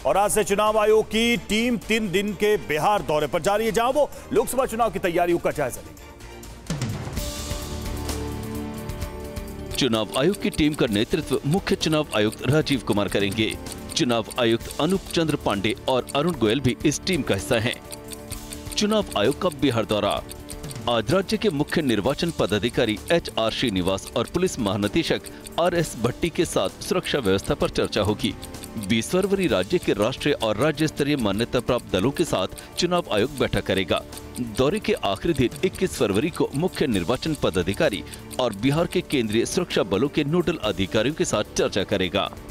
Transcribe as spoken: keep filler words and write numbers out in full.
और आज से चुनाव आयोग की टीम तीन दिन के बिहार दौरे पर जा रही है, जहां वो लोकसभा चुनाव की तैयारियों का जायजा लेंगे। चुनाव आयोग की टीम का नेतृत्व मुख्य चुनाव आयुक्त राजीव कुमार करेंगे। चुनाव आयुक्त अनूप चंद्र पांडे और अरुण गोयल भी इस टीम का हिस्सा हैं। चुनाव आयोग का बिहार दौरा। आज राज्य के मुख्य निर्वाचन पदाधिकारी एच आर श्रीनिवास और पुलिस महानिदेशक आर एस भट्टी के साथ सुरक्षा व्यवस्था पर चर्चा होगी। बीस फरवरी राज्य के राष्ट्रीय और राज्य स्तरीय मान्यता प्राप्त दलों के साथ चुनाव आयोग बैठक करेगा। दौरे के आखिरी दिन इक्कीस फरवरी को मुख्य निर्वाचन पदाधिकारी और बिहार के केंद्रीय सुरक्षा बलों के नोडल अधिकारियों के साथ चर्चा करेगा।